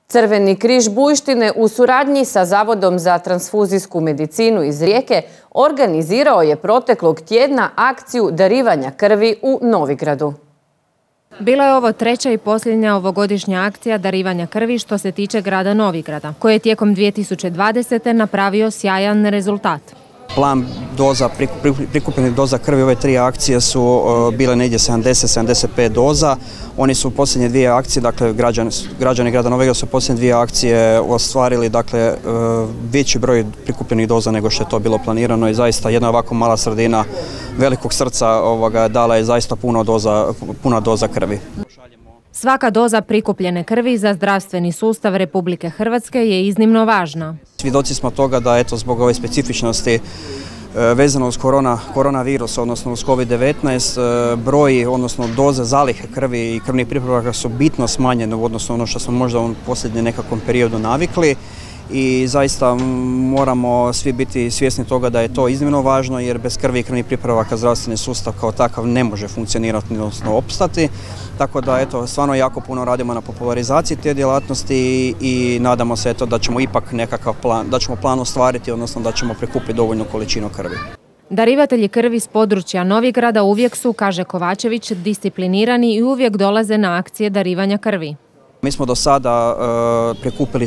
Crveni križ Bujštine u suradnji sa Zavodom za transfuzijsku medicinu iz Rijeke organizirao je proteklog tjedna akciju darivanja krvi u Novigradu. Bila je ovo treća i posljednja ovogodišnja akcija darivanja krvi što se tiče grada Novigrada, koji je tijekom 2020. napravio sjajan rezultat. Plan prikupljenih doza krvi ove tri akcije su bile negdje 70-75 doza. Oni su u posljednje dvije akcije, dakle građani grada Novigrada su u posljednje dvije akcije ostvarili dakle veći broj prikupljenih doza nego što je to bilo planirano i zaista jedna ovako mala sredina velikog srca dala je zaista puno doza krvi. Svaka doza prikupljene krvi za zdravstveni sustav Republike Hrvatske je iznimno važna. Svjedoci smo toga da zbog ove specifičnosti vezano uz koronavirus, odnosno uz COVID-19, broj, odnosno doze zalihe krvi i krvnih pripravaka su bitno smanjene u odnosu na ono što smo možda u posljednjem nekakvom periodu navikli. I zaista moramo svi biti svjesni toga da je to iznimno važno jer bez krvi i krvnih pripravaka zdravstveni sustav kao takav ne može funkcionirati, odnosno opstati. Tako da stvarno jako puno radimo na popularizaciji te djelatnosti i nadamo se da ćemo ipak nekakav plan, da ćemo plan ostvariti, odnosno da ćemo prikupiti dovoljnu količinu krvi. Darivatelji krvi s područja Novigrada uvijek su, kaže Kovačević, disciplinirani i uvijek dolaze na akcije darivanja krvi. Mi smo do sada prikupili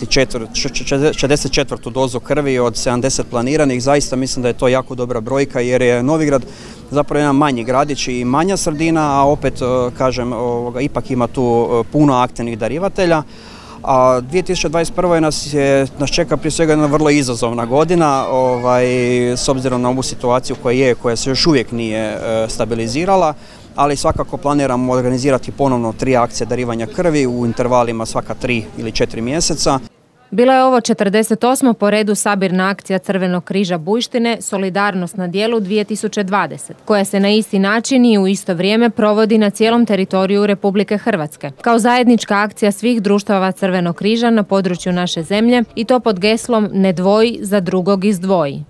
64. dozu krvi od 70 planiranih. Zaista mislim da je to jako dobra brojka jer je Novigrad zapravo jedan manji gradić i manja sredina, a opet kažem ipak ima tu puno aktivnih darivatelja. A 2021. nas čeka prije svega jedna vrlo izazovna godina s obzirom na ovu situaciju koja se još uvijek nije stabilizirala, ali svakako planiramo organizirati ponovno 3 akcije darivanja krvi u intervalima svaka 3 ili 4 mjeseca. Bila je ovo 48. po redu sabirna akcija Crvenog križa Bujštine Solidarnost na djelu 2020, koja se na isti način i u isto vrijeme provodi na cijelom teritoriju Republike Hrvatske, kao zajednička akcija svih društava Crvenog križa na području naše zemlje i to pod geslom Ne dvoji, za drugog izdvoji.